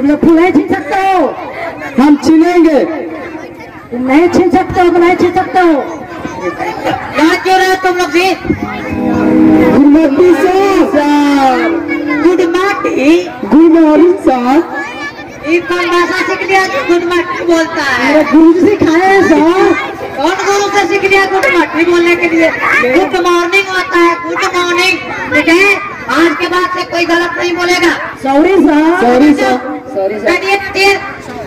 तुम लोग फूल नहीं छीन सकते हो। हम छीनेंगे। तुम नहीं छीन सकते हो, नहीं छीन सकते हो। कहाँ क्यों रहे तुम लोग जी? Good morning sir. Good morning. Good morning sir. ये कौन भाषा सीख लिया कि गुड मॉर्निंग बोलता है? मेरे गुरु जी सिखाए हैं सर। कौन गुरु से सीख लिया गुड मॉर्निंग बोलने के लिए? गुड मॉर्निंग होता है, गुड मॉर्निंग। ठीक है, आज के बाद से कोई गलत नहीं बोलेगा। Sorry sir. Sorry sir. Sorry sir. कहिए तीर।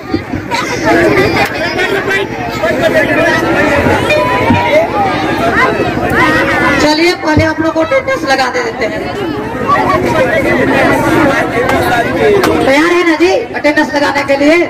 चलिए पहले आप लोग को अटेंडेंस लगा दे देते हैं। तैयार है ना जी अटेंडेंस लगाने के लिए?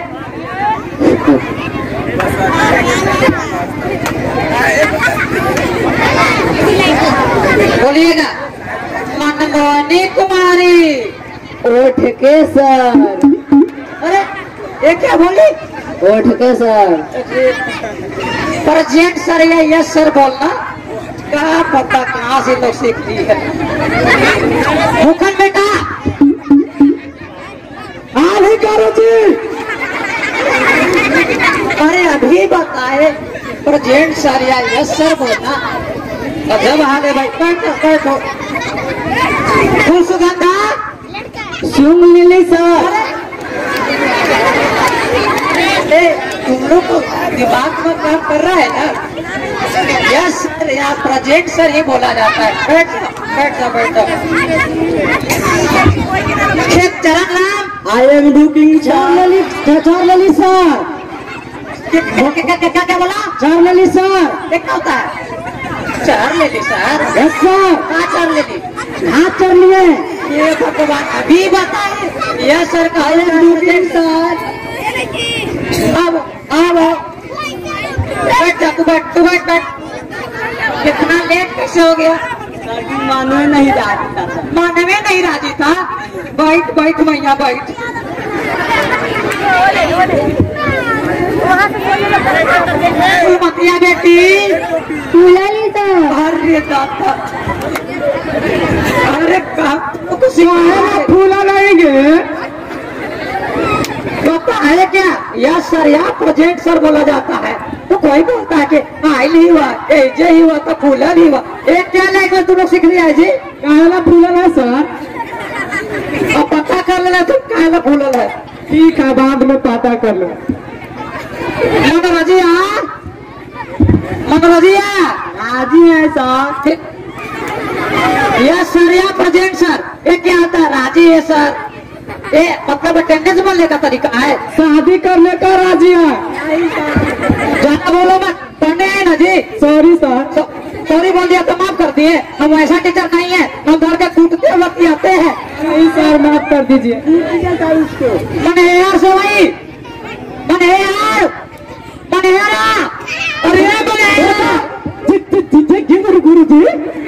बोलिएगा। मनमोहनी कुमारी। ओठ के सर। अरे ये क्या बोली? ओठ के सर। प्रेजेंट सर या यस सर बोलना क्या पता कहाँ से लोग सीखती है। मुखन बेटा हाँ नहीं करो जी। अरे अभी बताए प्रेजेंट सर या यस सर बोलना। जब हाले भाई बैठो बैठो। फूल सुगंधा सुन लिली सर। तुम लोग को दिमाग में काम कर रहा है ना? यस सर या प्रेजेंट सर ही बोला जाता है। बैठ जाओ बैठ जाओ बैठ जाओ। खेत चरण राम। आई एम डूकिंग चार ललित सर। क्या बोला? चार ललित सर। क्या होता है? चार ले ली सर। Yes sir. कहाँ चार ले ली? हाथ चढ़ लिए। ये भगवान अभी बताए। यस सर का आई एम डूकिंग सर। अब बैठ जा। तू बैठ बैठ। कितना लेट कैसे हो गया? मानवे नहीं राजी था। मानवे नहीं राजी था। बैठ बैठ मैया बैठ। फूलमतिया बेटी। ललित सर। अरे दादा। अरे फूला लाएंगे। पता है क्या? यस सर या प्रेजेंट सर बोला जाता है। तो कोई बोलता है कि आई नहीं हुआ, एजे ही हुआ तो फूला नहीं हुआ। एक क्या लैंग्वेज तुम लोग सीख लिया है जी? कहला फूला है सर। अब पता कर लेना तुम कहला फूला है। ठीक है बाद में पता कर लो। मनोरजिया मनोरजिया राजी है सर। यस सर या प्रेजेंट सर ये क्या आता है? राजी है सर। ये मतलब अटेंडेंस बोलने का तरीका है। शादी करने का राजी है। ज्यादा बोलो मत। पढ़ने आए ना जी? Sorry sir. सॉरी बोल दिया तो माफ कर दिए। हम ऐसा टीचर नहीं है, हम घर के कूटते वक्त आते हैं। नहीं सर माफ कर दीजिए। मने यार से वही मने यार अरे गुरु जी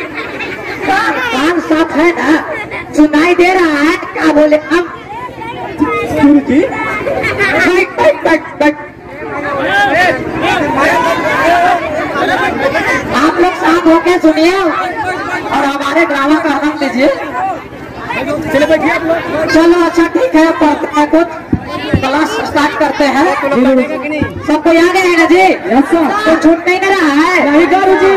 कान साफ है ना? सुनाई दे रहा है क्या बोले हम? गुरु जी बैठ। आप लोग शांत होके सुनिए और हमारे ड्रामा का आनंद लीजिए। चलो अच्छा ठीक है, पढ़ते हैं कुछ। क्लास स्टार्ट करते हैं। सबको याद है ना जी? तो छूट नहीं दे रहा है? नहीं गुरु जी।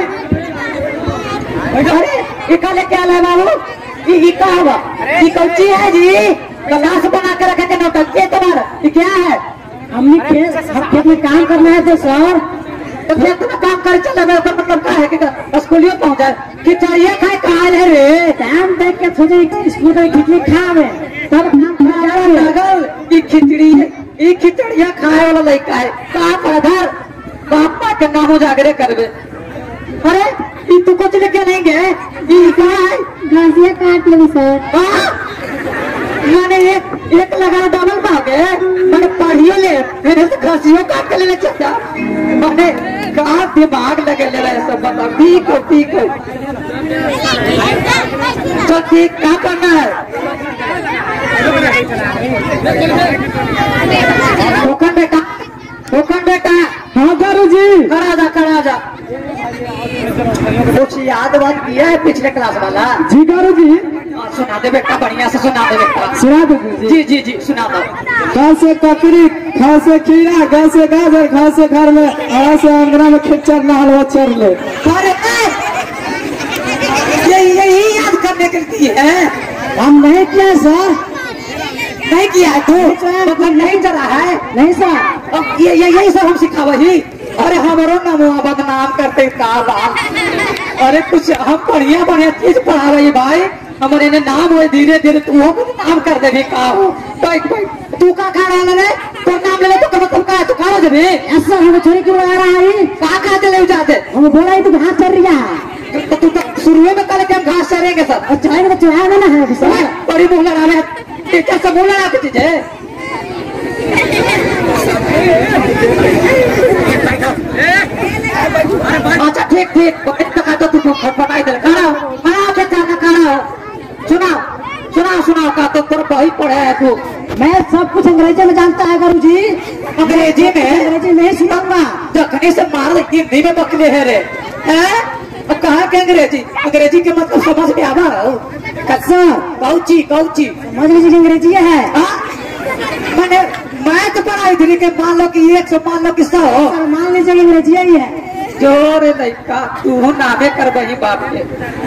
अरे इका लेके आ रहा है बाबू। ये इका हुआ ये कौची है जी? क्लास बना के रखे थे नौटंकी है तुम्हारा। ये क्या है? हमने खेत में काम करना है तो सर। तो खेत में काम कर चले गए तो मतलब क्या है कि स्कूलियों पहुंच जाए? खिचड़िया खाए कहा है रे? टाइम देख के सोचे स्कूल में खिचड़ी खावे तब काम ये खिचड़ी ये खिचड़िया खाए वाला लड़का है। कहाँ पर घर बाप माँ के नामो जागरे करवे। अरे ये तू कुछ लेके नहीं गए? ये कहाँ है? घासिया काट ली सर। मैंने एक लगा डबल भागे। मैंने पढ़ियो ले फिर से घासियों काट के लेने चल जा। मैंने कहा दिमाग लगे ले रहे सब बता। ठीक है तो ठीक क्या करना है? होकन बेटा। हाँ गुरु जी। करा जा। कुछ याद बात किया है पिछले क्लास वाला? जी गुरु जी। सुना दे बेटा, बढ़िया से सुना दे बेटा। सुना दो गुरुजी। जी जी जी सुना दो। क से ककड़ी, ख से खीरा, ग से गाजर, घ से घर में, आ से अंगना में खिचड़ ना हलवा चर ले। अरे यही याद करने के लिए है। हम नहीं किया सर, नहीं किया है तू, मतलब नहीं चला है। नहीं सर। अब ये यही सब हम सिखावा ही। अरे हमारो नमुआ बदनाम करते का बात। अरे कुछ हम बढ़िया बढ़िया चीज पढ़ावे भाई, हमारे ने नाम हुए धीरे धीरे तू हो नाम कर दे भी का हो। बैठ बैठ, तू का खा रहा है तो नाम ले तो कब कब का तू खा दे बे। ऐसा हमें छोरी क्यों आ रहा है? का खाते ले जाते हम बोला ही तो घास चल रही है। तो तू तो शुरू में कल के हम घास चरेंगे सर। और चलाएंगे तो चलाया ना है सर। बड़ी मुंह लड़ा रहे टीचर से मुंह लड़ा के चीज है। अच्छा ठीक ठीक, तो तू फटफटाई दे। खाना खाना के खाना खाना सुनाओ सुनाओ सुनाओ का तो तेरा बही पढ़े है तू। मैं सब कुछ अंग्रेजी में जानता है गुरुजी। अंग्रेजी में? अंग्रेजी में ही सुनाऊंगा। जखनी से मार हिंदी में बकले है रे हैं? अब कहा के अंग्रेजी, अंग्रेजी के मतलब समझ में आवा हो कसर कौची कौची समझ लीजिए अंग्रेजी है। मैंने मैं तो पढ़ाई थी कि मान लो कि 100 मान लो कि 100 सर मान लीजिए अंग्रेजी ही है। जोर लड़का तू नामे कर बही बाप के।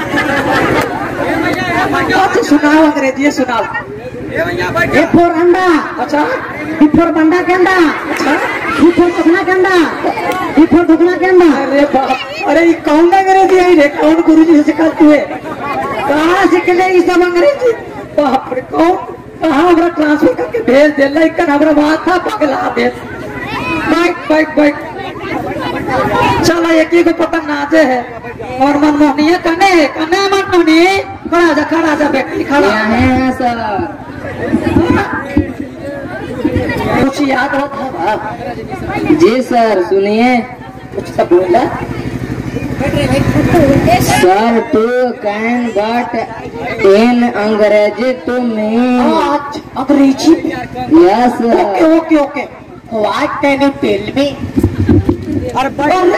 अच्छा सुनाओ अंग्रेजी सुनाओ। ए फोर अंडा, अच्छा बी फोर बंडा के अंडा, अच्छा बी फोर टुकना के अंडा, बी फोर टुकना के अंडा। अरे बाप, अरे ये कौन अंग्रेजी है रे? कौन गुरुजी से सिखा तू है? कहाँ सीख ले ये सब अंग्रेजी? बाप रे कौन कहाँ हमरा ट्रांसफर करके भेज दे लेकिन हमरा माथा पगला दे। बैठ बैठ बैठ, चलो एक ही को पता नाचे है और मनमोहनी है कने कने मनमोहनी खड़ा जा बेटी खड़ा है सर। कुछ याद होता है? जी सर सुनिए। कुछ सब बोला sir to can but in अंग्रेजी टू मीन। आज अंग्रेजी yes okay okay okay what can you tell me? अरे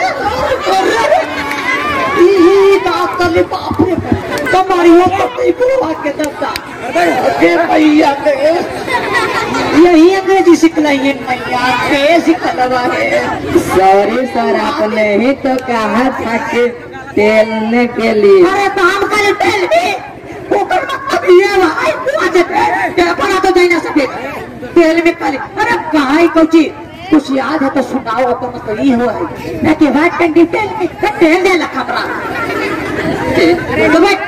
बात कर ले बाप रे तुम्हारी वो पत्नी बुलवा के दस्ता अरे भैया यही अंग्रेजी सिखलाइए भैया के सिखलवा है। सॉरी सर आपने ही तो कहा था कि तेलने के लिए। अरे काम कर टेल मी वो कर मतलब ये भाई आज क्या पढ़ा तो जाए ना सके तेल में कर। अरे कहाँ कोची कुछ याद है तो सुनाओ तो मतलब ये हो है मैं के बात कर डिटेल में तेल दे लखा बरा तो भाई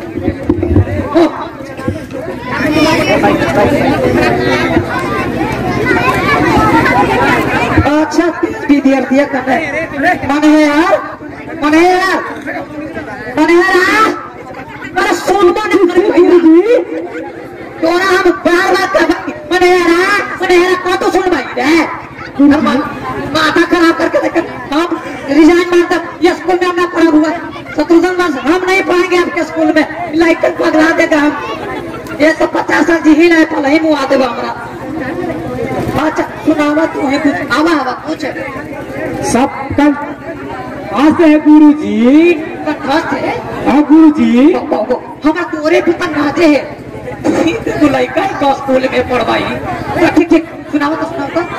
अच्छा विद्यार्थी करना मन है यार मन है यार मन है यार। अरे सुन तो नहीं तोरा हम बार बार कर मन है यार कौन तो सुन भाई है माथा खराब करके देख हम रिजाइन मारता ये स्कूल में हमने पढ़ा हुआ है शत्रुघ्न वर्ष हम नहीं पढ़ेंगे आपके स्कूल में लाइकन पगला देगा हम ये सब 50 साल जी ही नहीं पल ही मुआ देगा हमारा। अच्छा सुनावा तू है कुछ आवा आवा कुछ सब कल आज है गुरु जी। कंठस्थ है हाँ गुरु जी। हमारा तोरे भी तन्नाजे है तू लाइका का स्कूल में पढ़वाई ठीक ठीक सुनाओ तो सुनाओ तो।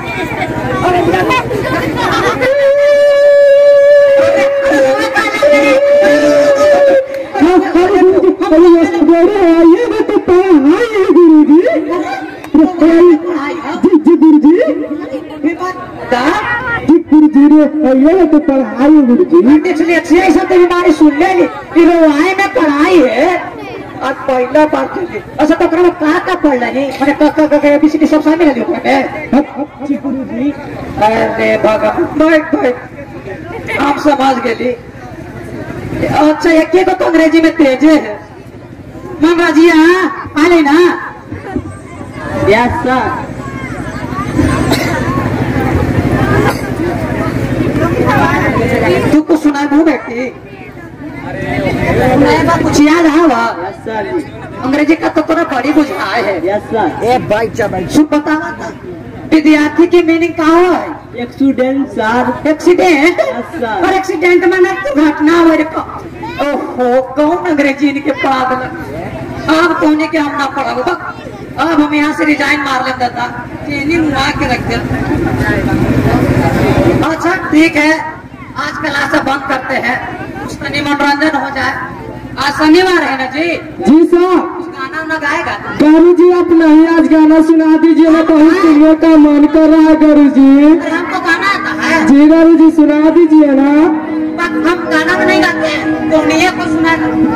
ये तो पढ़ाई गुरु जी। इसलिए अच्छी सब बीमारी सुन लेगी आए में पढ़ाई है आज पहला बार चली। अच्छा तो कहा पढ़ रही मैंने ABCD सब शामिल है गुरु जी। अरे भगवान आप समझ गए। अच्छा एक तो अंग्रेजी में तेज है मंगराजी आ ले ना यस सर। तू कुछ सुना दू बेटी कुछ याद है यस सर जी। अंग्रेजी का तो थोड़ा बड़ी बुझाए है। Yes sir. ए भाई चल सुन बतावा था विद्यार्थी की मीनिंग क्या है? Accident sir. Accident Yes, sir. और एक्सीडेंट माने तो घटना हो रे। ओहो कौन अंग्रेजी इनके पागल अब कहने के हम ना पढ़ो, अब हम यहाँ से रिजाइन मार लेता था, चीनी मुआ के रख दे। अच्छा ठीक है, आज क्लास बंद करते हैं, कुछ तो मनोरंजन हो जाए। आज शनिवार है ना जी? जी सर। कुछ गाना ना गाएगा? गुरु जी आप नहीं आज गाना सुना दीजिए ना, बहुत सुनने का मन कर रहा है गुरु जी। अरे हमको गाना आता है जी गुरु जी सुना दीजिए ना। पर हम गाना में नहीं गाते हैं, तो नहीं को सुना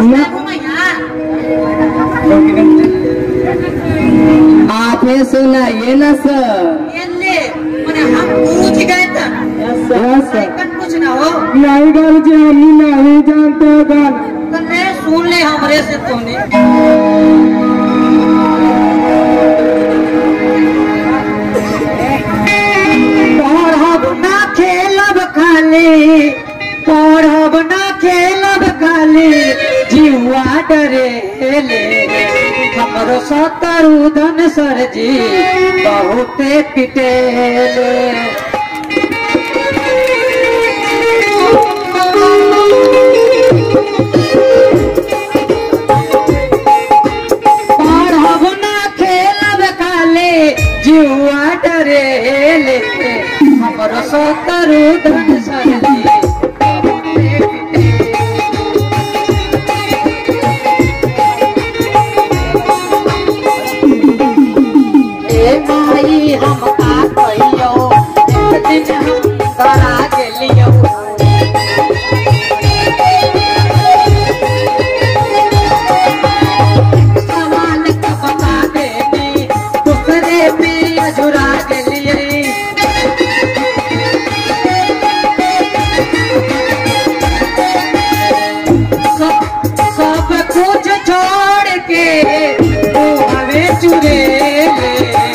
आप ये सुनाइए ना सर। ये ले मैंने हम गुरु जी गए थे, यस सर। कुछ ना हो नहीं गुरु जी हम नहीं जानते हो गाना। कन्ने सुन ले हमरे से तो नहीं। पढ़ब ना खेलब खाली, पढ़ब ना खेलब खाली, जीवा डरेले हमरो शत्रुधन सर जी बहुते पिटेले। पढ़ब ना खेलब खाली, जीवा डरेले हमरो शत्रुधन सर जी बहुते पिटेले। माई हम का कहियो, एक दिन हम करा गेलियो। सवाल का बता देनी, दूसरे पे अजुरा गेलिए। सब कुछ छोड़ के तू हमें चुरेले।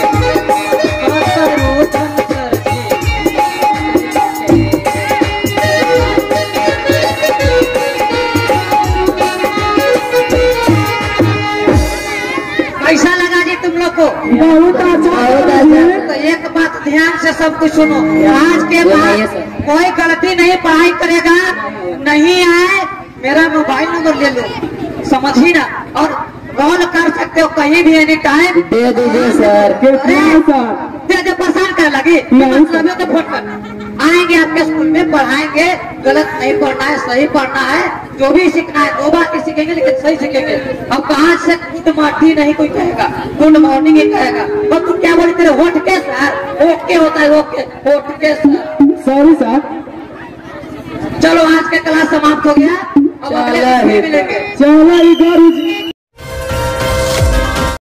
कैसा लगा जी तुम लोग को? बहुत अच्छा। तो एक बात ध्यान से सब कुछ सुनो, आज के बाद कोई गलती नहीं पढ़ाई करेगा, नहीं आए मेरा मोबाइल नंबर ले लो, समझी ना, और कॉल कर सकते हो कहीं भी एनी टाइम। दे दीजिए सर। कितना सर? दे परेशान कर लगी मतलब तो फोन कर आएंगे आपके स्कूल में, पढ़ाएंगे, गलत नहीं पढ़ना है, सही पढ़ना है, जो भी सीखना है 2 बार की सीखेंगे लेकिन सही सीखेंगे। अब कहाँ से गुड मॉर्निंग नहीं कोई कहेगा, गुड मॉर्निंग ही कहेगा। और तुम क्या बोली तेरे होठ के सर, ओके होता है, ओके होठ के सर। Sorry sir. चलो आज के क्लास समाप्त हो गया, अब अगले चलो, में मिलेंगे। चलो